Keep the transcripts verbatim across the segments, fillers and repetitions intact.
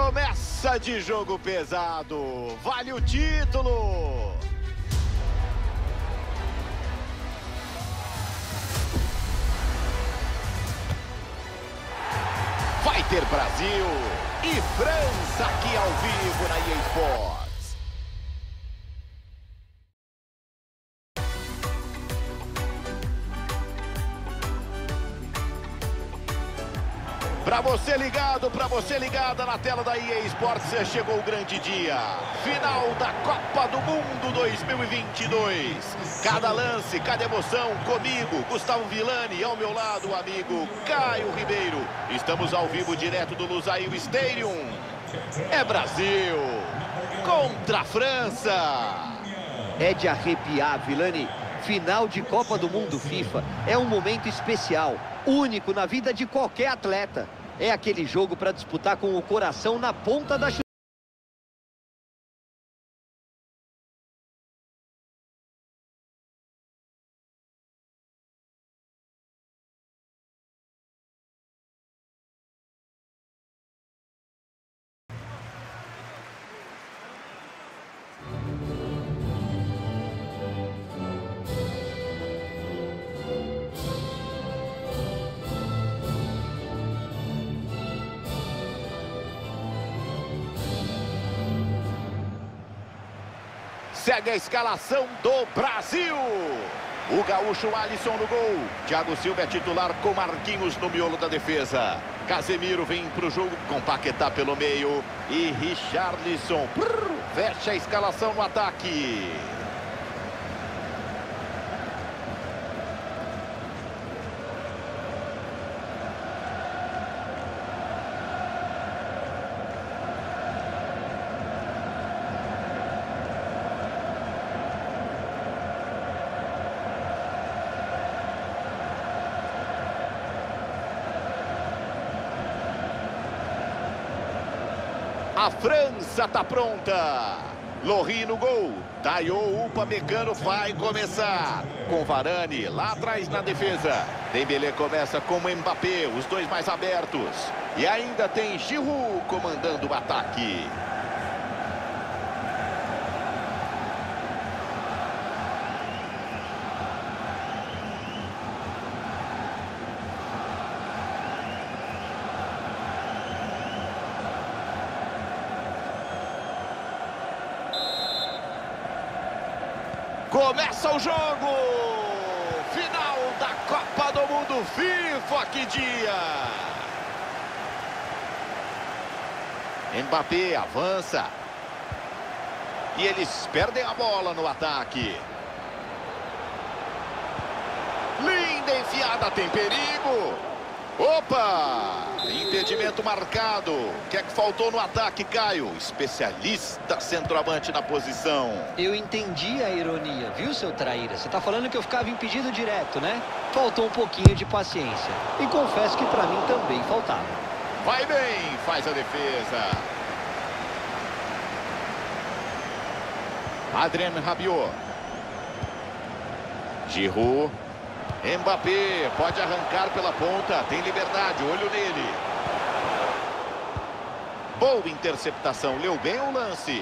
Promessa de jogo pesado. Vale o título. Vai ter Brasil e França aqui ao vivo na E A Sports. Para você ligado, para você ligada na tela da E A Sports, chegou o grande dia. Final da Copa do Mundo dois mil e vinte e dois. Cada lance, cada emoção comigo, Gustavo Villani, e ao meu lado o amigo Caio Ribeiro. Estamos ao vivo direto do Lusail Stadium. É Brasil contra a França. É de arrepiar, Villani. Final de Copa do Mundo FIFA é um momento especial, único na vida de qualquer atleta. É aquele jogo para disputar com o coração na ponta da chuteira. Segue a escalação do Brasil. O gaúcho Alisson no gol. Thiago Silva é titular com Marquinhos no miolo da defesa. Casemiro vem para o jogo com Paquetá pelo meio. E Richarlison prrr, fecha a escalação no ataque. A França tá pronta. Lohri no gol. Tayo Upamecano vai começar. Com Varane lá atrás na defesa. Dembélé começa com Mbappé, os dois mais abertos. E ainda tem Giroud comandando o ataque. Começa o jogo! Final da Copa do Mundo FIFA, que dia! Mbappé avança. E eles perdem a bola no ataque. Linda enfiada, tem perigo! Opa! Impedimento marcado. O que é que faltou no ataque, Caio? Especialista centroavante na posição. Eu entendi a ironia, viu, seu traíra? Você tá falando que eu ficava impedido direto, né? Faltou um pouquinho de paciência. E confesso que pra mim também faltava. Vai bem, faz a defesa. Adrien Rabiot. Giroud. Mbappé pode arrancar pela ponta, tem liberdade, olho nele. Boa interceptação, leu bem o lance.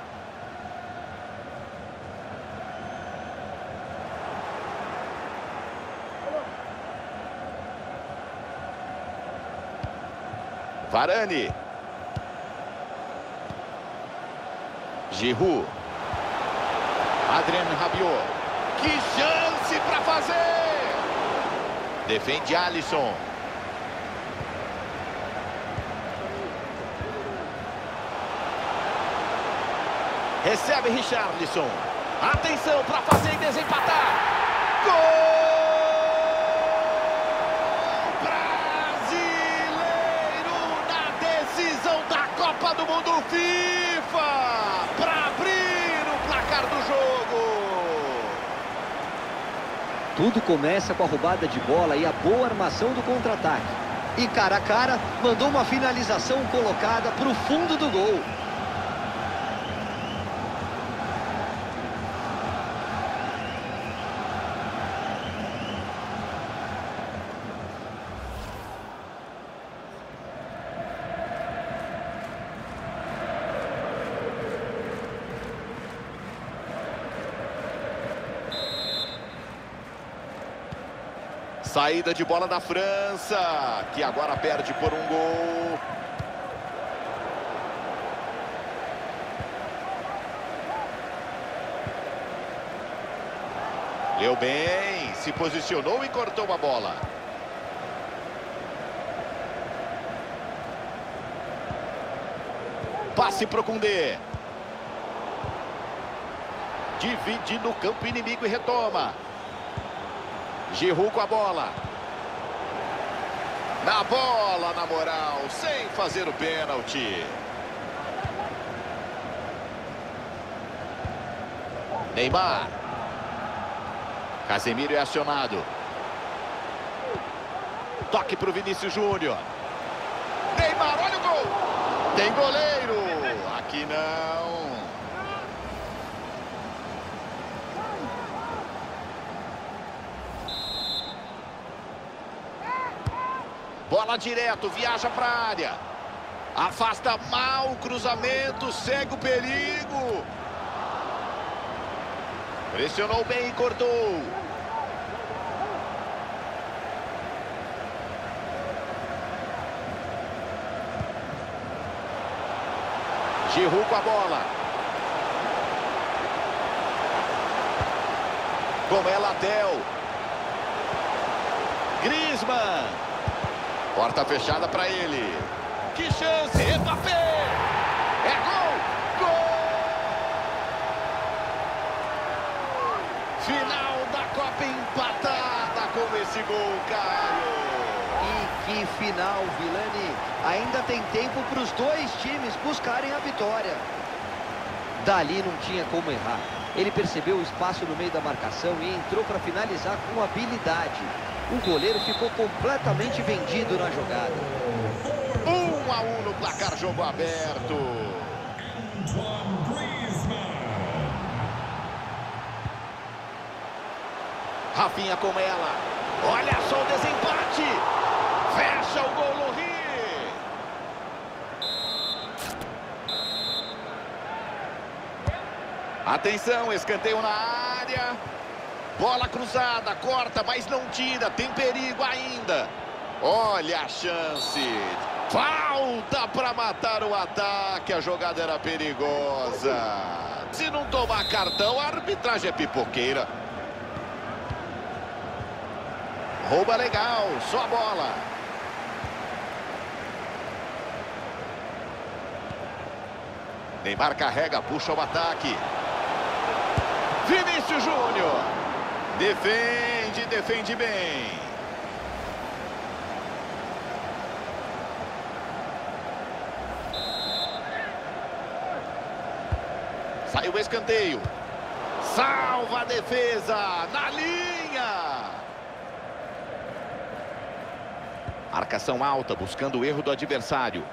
Varane. Giroud. Adrien Rabiot. Que chance para fazer! Defende Alisson. Recebe Richarlison. Atenção para fazer e desempatar. Gol! Brasileiro na decisão da Copa do Mundo FIFA. Para abrir o placar do jogo. Tudo começa com a roubada de bola e a boa armação do contra-ataque. E cara a cara, mandou uma finalização colocada para o fundo do gol. Saída de bola da França, que agora perde por um gol. Leu bem, se posicionou e cortou a bola. Passe para o Koundé. Divide no campo inimigo e retoma. Giroud com a bola. Na bola, na moral, sem fazer o pênalti. Neymar. Casemiro é acionado. Toque para o Vinícius Júnior. Neymar, olha o gol. Tem goleiro. Aqui não. Bola direto, viaja para a área. Afasta mal o cruzamento, segue o perigo. Pressionou bem e cortou. Giroud com a bola. Com ela, Tel. Griezmann. Porta fechada para ele. Que chance! Mbappé! É gol! Gol! Final da Copa empatada com esse gol, Caio. E que final, Vilani. Ainda tem tempo para os dois times buscarem a vitória. Dali não tinha como errar. Ele percebeu o espaço no meio da marcação e entrou para finalizar com habilidade. O goleiro ficou completamente vendido na jogada. Um a um no placar, jogo aberto. Rafinha com ela. Olha só o desempate. Fecha o gol no Rio. Atenção, escanteio na área. Bola cruzada, corta, mas não tira. Tem perigo ainda. Olha a chance. Falta para matar o ataque. A jogada era perigosa. Se não tomar cartão, a arbitragem é pipoqueira. Rouba legal, só a bola. Neymar carrega, puxa o ataque. Vinícius Júnior. Defende, defende bem. Saiu o escanteio. Salva a defesa. Na linha. Marcação alta, buscando o erro do adversário.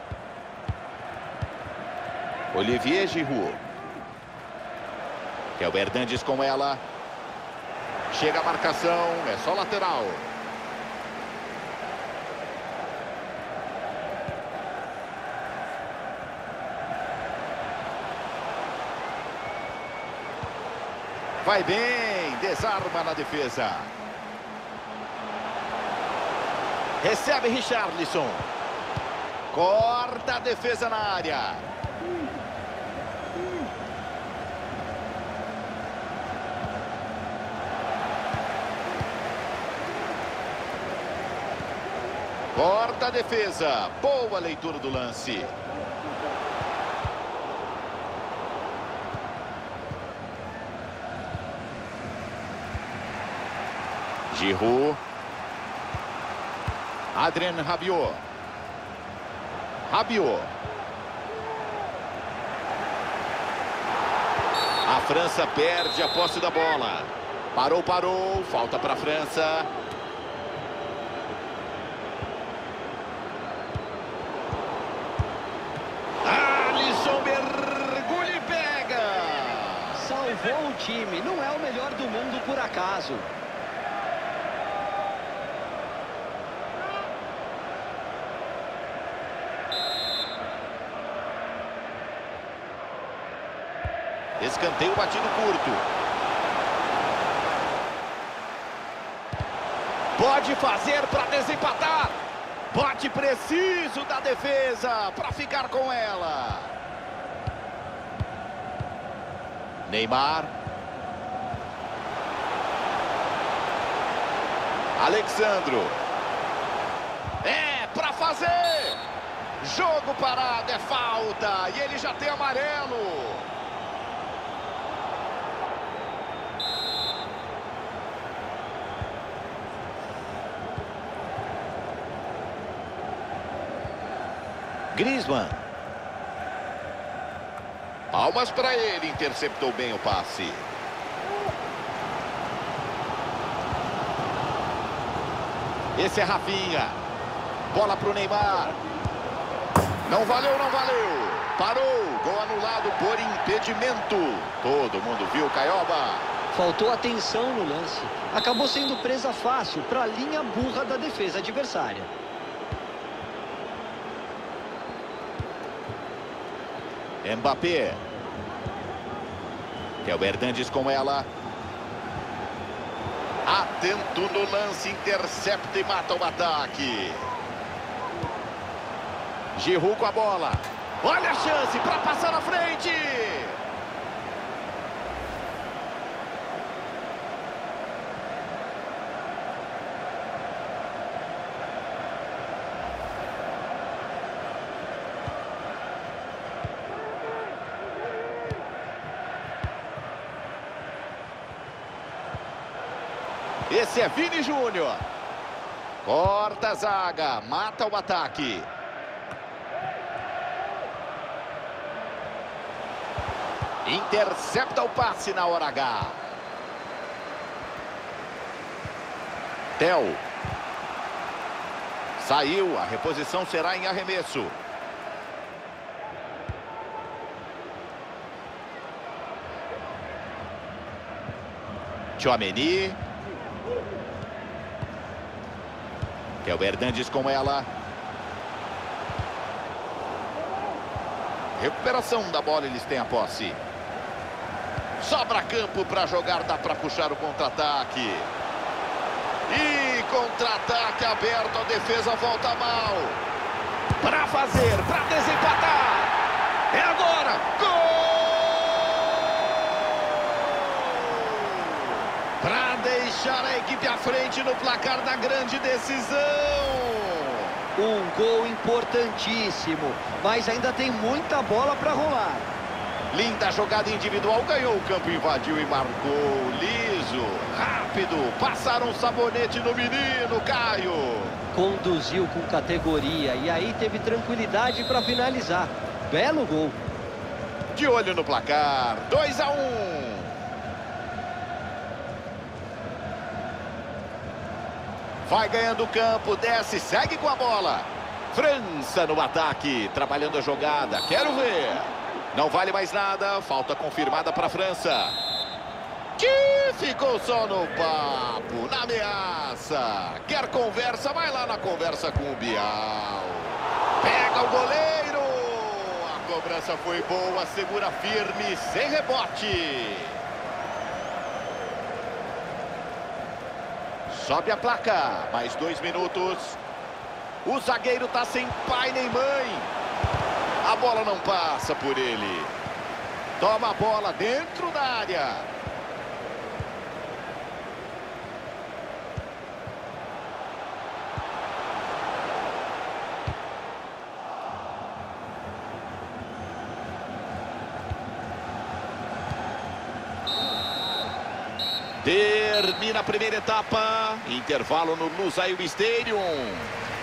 Olivier Giroud. Que é o Hernandes com ela. Chega a marcação, é só lateral. Vai bem, desarma na defesa. Recebe Richarlison. Corta a defesa na área. Corta a defesa. Boa leitura do lance. Giroud. Adrien Rabiot. Rabiot. A França perde a posse da bola. Parou, parou. Falta para a França. Alisson mergulha e pega. Salvou o time. Não é o melhor do mundo por acaso. Escanteio batido curto. Pode fazer para desempatar. Bote preciso da defesa para ficar com ela. Neymar. Alexandro. É para fazer. Jogo parado, é falta. E ele já tem amarelo. Griezmann. Palmas para ele, interceptou bem o passe. Esse é Rafinha. Bola para o Neymar. Não valeu, não valeu. Parou. Gol anulado por impedimento. Todo mundo viu, Caioba. Faltou atenção no lance. Acabou sendo presa fácil para a linha burra da defesa adversária. Mbappé. Theo Hernandes com ela. Atento no lance, intercepta e mata o ataque. Giroud com a bola. Olha a chance para passar na frente. Esse é Vini Júnior. Corta a zaga, mata o ataque. Intercepta o passe na hora H. Theo. Saiu, a reposição será em arremesso. Tchouaméni. Theo Hernandes com ela. Recuperação da bola, eles têm a posse. Sobra campo para jogar, dá para puxar o contra-ataque. E contra-ataque aberto, a defesa volta mal. Para fazer, para desempatar. É agora, gol! Para deixar a equipe à frente no placar da grande decisão. Um gol importantíssimo, mas ainda tem muita bola para rolar. Linda jogada individual, ganhou o campo, invadiu e marcou. Liso, rápido, passaram um sabonete no menino, Caio. Conduziu com categoria e aí teve tranquilidade para finalizar. Belo gol. De olho no placar, dois a um. Vai ganhando o campo, desce, segue com a bola. França no ataque, trabalhando a jogada, quero ver. Não vale mais nada, falta confirmada para a França. Que ficou só no papo, na ameaça. Quer conversa, vai lá na conversa com o Bial. Pega o goleiro. A cobrança foi boa, segura firme, sem rebote. Sobe a placa, mais dois minutos. O zagueiro tá sem pai nem mãe. A bola não passa por ele. Toma a bola dentro da área. Termina a primeira etapa. Intervalo no Lusail Stadium.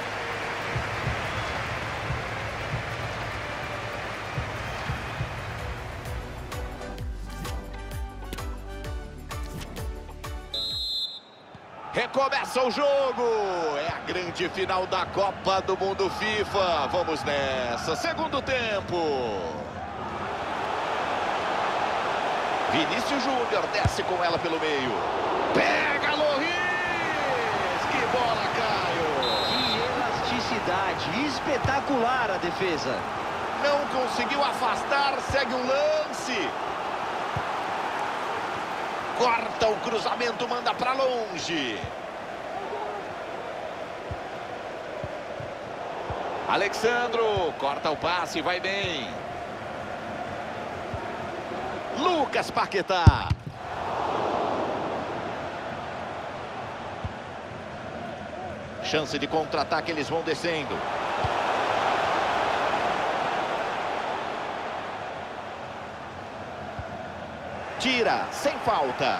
Recomeça o jogo. É a grande final da Copa do Mundo FIFA. Vamos nessa. Segundo tempo. Vinícius Júnior desce com ela pelo meio. Pega Lloris! Que bola, Caio! Que elasticidade! Espetacular a defesa. Não conseguiu afastar, segue um lance. Corta o cruzamento, manda para longe. Alexandro corta o passe, vai bem. Lucas Paquetá. Chance de contra-ataque, eles vão descendo. Tira, sem falta.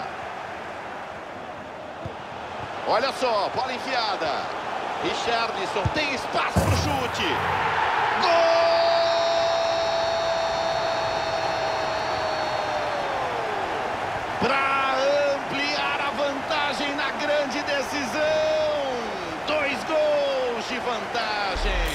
Olha só, bola enfiada. Richarlison tem espaço para o chute. Gol! Para ampliar a vantagem na grande decisão. Dois gols de vantagem.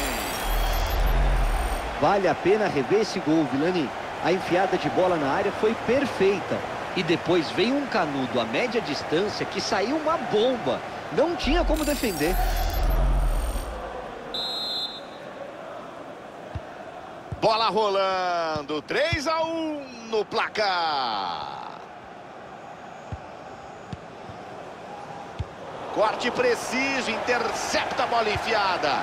Vale a pena rever esse gol, Vilani. A enfiada de bola na área foi perfeita. E depois veio um canudo a média distância que saiu uma bomba. Não tinha como defender. Bola rolando. três a um no placar. Corte preciso, intercepta a bola enfiada.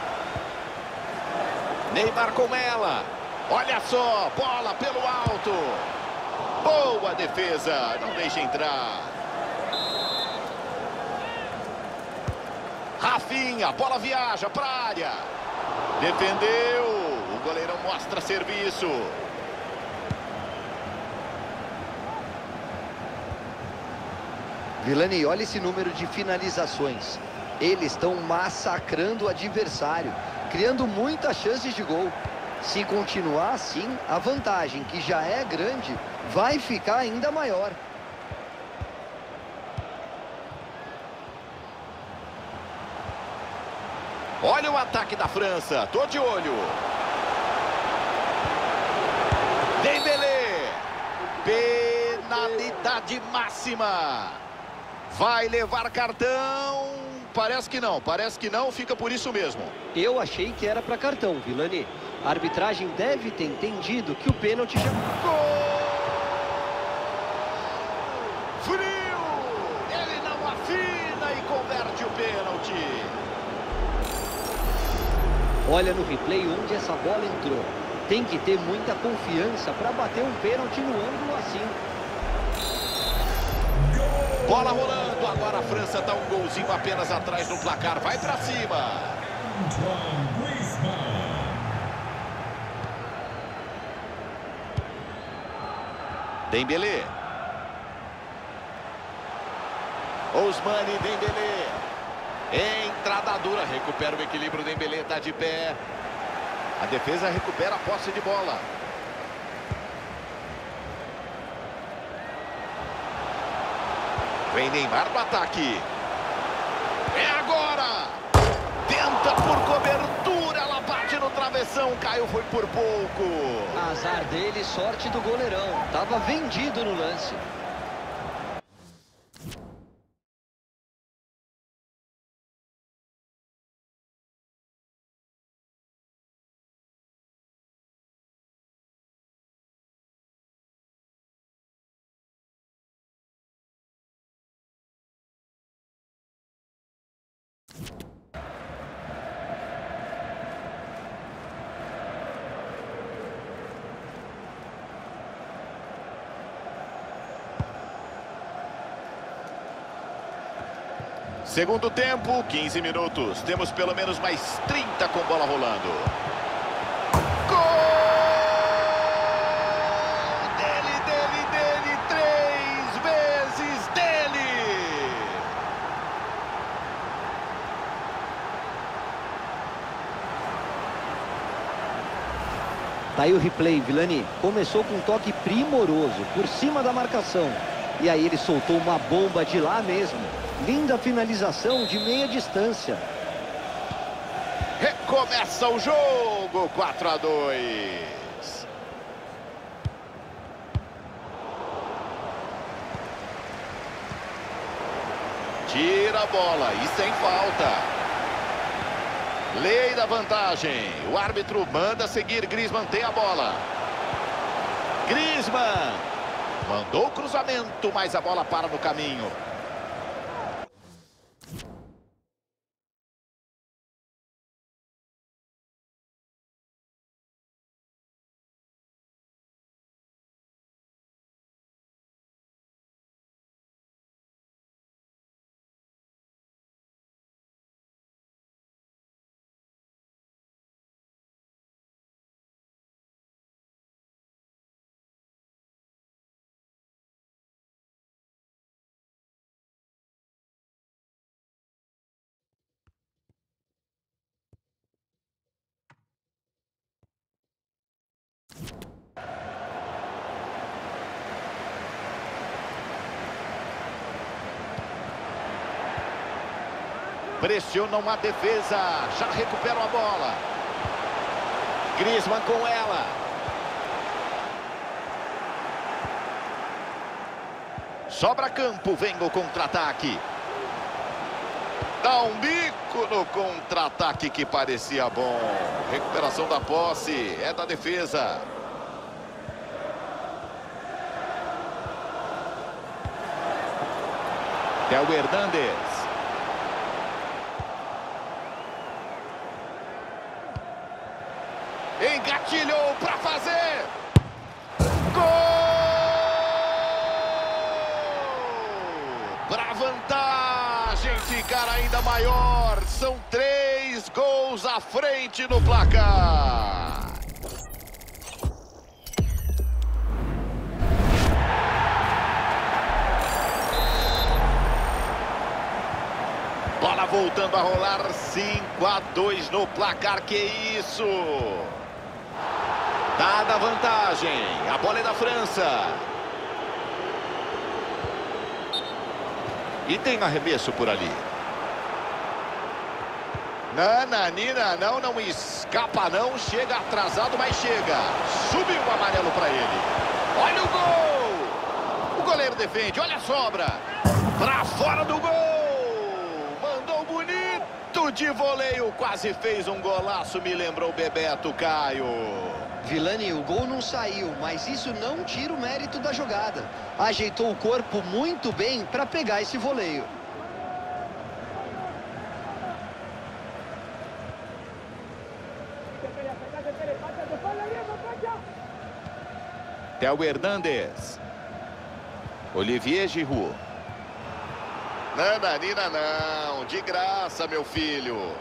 Neymar com ela. Olha só, bola pelo alto. Boa defesa, não deixa entrar. Rafinha, bola viaja para a área. Defendeu, o goleirão mostra serviço. Vilani, olha esse número de finalizações. Eles estão massacrando o adversário, criando muitas chances de gol. Se continuar assim, a vantagem, que já é grande, vai ficar ainda maior. Olha o ataque da França, tô de olho. Dembélé, penalidade máxima. Vai levar cartão? Parece que não, parece que não, fica por isso mesmo. Eu achei que era para cartão, Vilani. A arbitragem deve ter entendido que o pênalti já... Gol! Frio! Ele não afina e converte o pênalti. Olha no replay onde essa bola entrou. Tem que ter muita confiança para bater um pênalti no ângulo assim. Bola rolando, agora a França dá um golzinho apenas atrás no placar. Vai pra cima. Dembélé. Ousmane Dembélé. Entrada dura, recupera o equilíbrio, Dembélé tá de pé. A defesa recupera a posse de bola. Vem Neymar no ataque. É agora. Tenta por cobertura, ela bate no travessão, caiu, foi por pouco. Azar dele, sorte do goleirão. Tava vendido no lance. Segundo tempo, quinze minutos. Temos pelo menos mais trinta com bola rolando. Gol! Dele, dele, dele, três vezes dele! Tá aí o replay, Vilani. Começou com um toque primoroso, por cima da marcação. E aí ele soltou uma bomba de lá mesmo. Linda finalização de meia distância. Recomeça o jogo, quatro a dois. Tira a bola e sem falta. Lei da vantagem. O árbitro manda seguir. Griezmann tem a bola. Griezmann mandou o cruzamento, mas a bola para no caminho. Pressionam a defesa. Já recuperam a bola. Griezmann com ela. Sobra campo. Vem o contra-ataque. Dá um bico no contra-ataque que parecia bom. Recuperação da posse. É da defesa. Theo Hernandes. Engatilhou para fazer. Gol! Para vantagem ficar ainda maior. São três gols à frente no placar. Bola voltando a rolar. cinco a dois no placar. Que isso? Dada a vantagem, a bola é da França. E tem arremesso por ali. Nananina, não, não escapa não. Chega atrasado, mas chega. Subiu o amarelo para ele. Olha o gol! O goleiro defende, olha a sobra. Para fora do gol! Mandou bonito de voleio. Quase fez um golaço, me lembrou o Bebeto, Caio. Vilani, o gol não saiu, mas isso não tira o mérito da jogada. Ajeitou o corpo muito bem para pegar esse voleio. Theo Hernandes. Olivier Giroud. Nananina não, de graça, meu filho.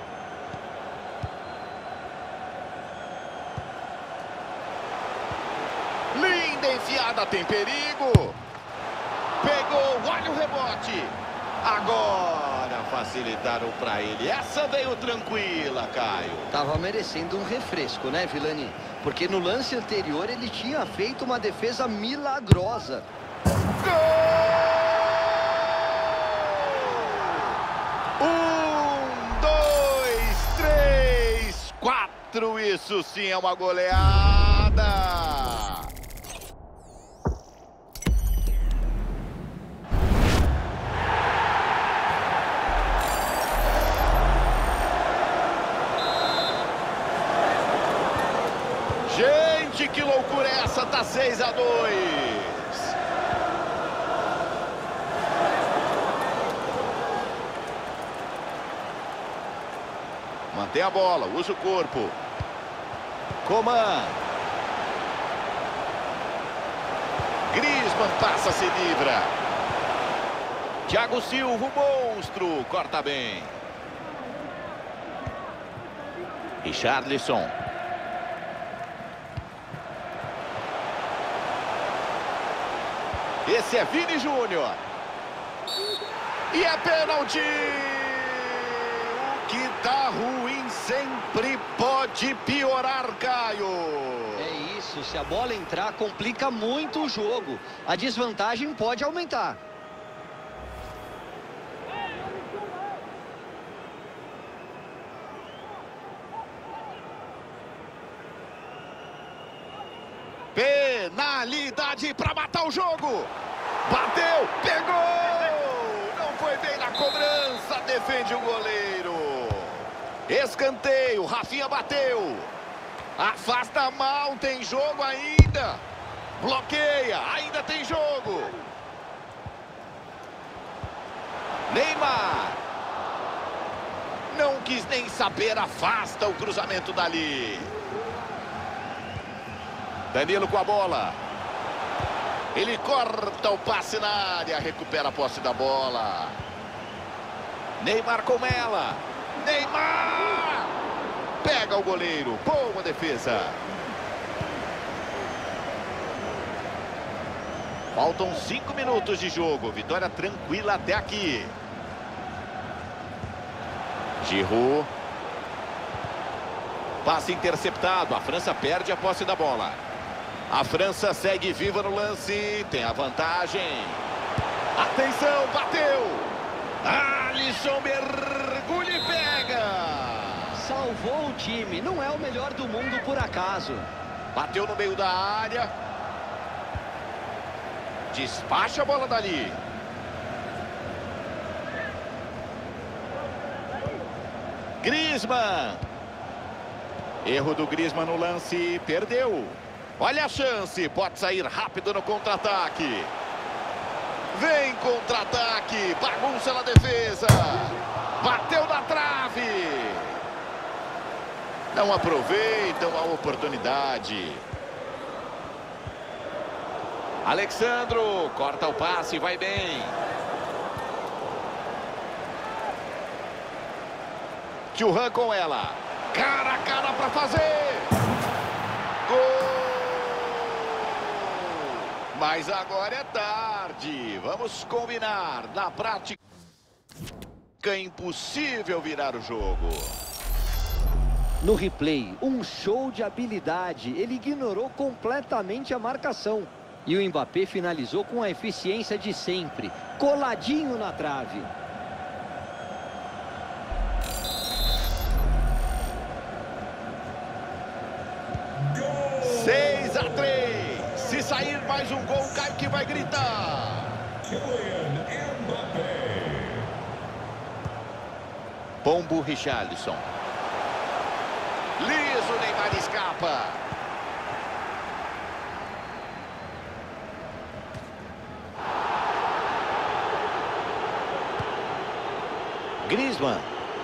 Linda enfiada, tem perigo. Pegou, olha o rebote. Agora facilitaram para ele. Essa veio tranquila, Caio. Tava merecendo um refresco, né, Vilani? Porque no lance anterior ele tinha feito uma defesa milagrosa. Gol! Um, dois, três, quatro. Isso sim é uma goleada. Gente, que loucura é essa? Tá seis a dois. Mantém a bola, usa o corpo. Coman. Griezmann passa, se livra. Thiago Silva, o monstro, corta bem. Richarlison. Esse é Vini Júnior. E é pênalti. O que tá ruim sempre pode piorar, Caio. É isso, se a bola entrar, complica muito o jogo. A desvantagem pode aumentar. Penalidade para matar o jogo. Bateu, pegou. Não foi bem na cobrança, defende o goleiro. Escanteio, Rafinha bateu. Afasta mal, tem jogo ainda. Bloqueia, ainda tem jogo. Neymar. Não quis nem saber, afasta o cruzamento dali. Danilo com a bola. Ele corta o passe na área, recupera a posse da bola. Neymar com ela. Neymar! Pega o goleiro, boa defesa. Faltam cinco minutos de jogo, vitória tranquila até aqui. Giroud. Passe interceptado, a França perde a posse da bola. A França segue viva no lance, tem a vantagem. Atenção, bateu! Alisson Bergamo! salvou o time. Não é o melhor do mundo por acaso. Bateu no meio da área. Despacha a bola dali. Griezmann. Erro do Griezmann no lance. Perdeu. Olha a chance. Pode sair rápido no contra-ataque. Vem contra-ataque. Bagunça na defesa. Bateu na trave. Não aproveitam a oportunidade. Alexandro corta o passe, vai bem. Thuram com ela. Cara a cara para fazer. Gol! Mas agora é tarde. Vamos combinar. Na prática, é impossível virar o jogo. No replay, um show de habilidade. Ele ignorou completamente a marcação. E o Mbappé finalizou com a eficiência de sempre, coladinho na trave. seis a três. Se sair mais um gol, cai que vai gritar. Pombo Richarlison. Liso, Neymar escapa. Griezmann.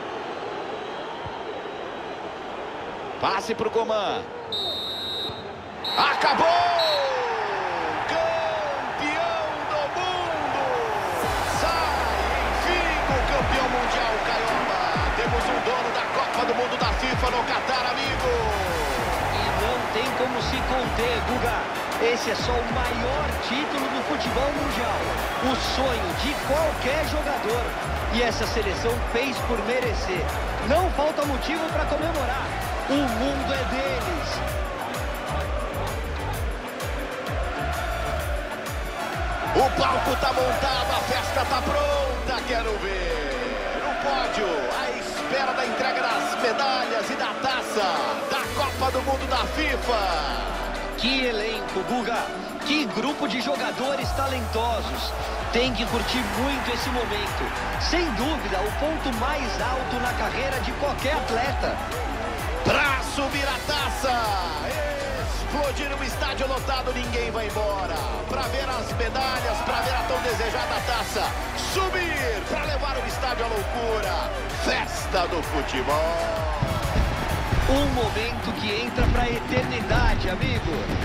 Passe para o Coman. Acabou! Campeão do mundo! Sai, enfim, o campeão mundial, Caioba. Temos um dono da Copa do Mundo da FIFA no Catar, amigo. E não tem como se conter, Guga. Esse é só o maior título do futebol mundial. O sonho de qualquer jogador. E essa seleção fez por merecer. Não falta motivo para comemorar. O mundo é deles. O palco tá montado, a festa tá pronta, quero ver. No pódio, à espera da entrega das medalhas e da taça da Copa do Mundo da FIFA. Que elenco, Guga! Que grupo de jogadores talentosos! Tem que curtir muito esse momento. Sem dúvida, o ponto mais alto na carreira de qualquer atleta. Pra subir a taça! Explodir um estádio lotado, ninguém vai embora. Pra ver as medalhas, pra ver a tão desejada taça. Subir pra levar o estádio à loucura. Festa do futebol. Um momento que entra pra eternidade, amigo.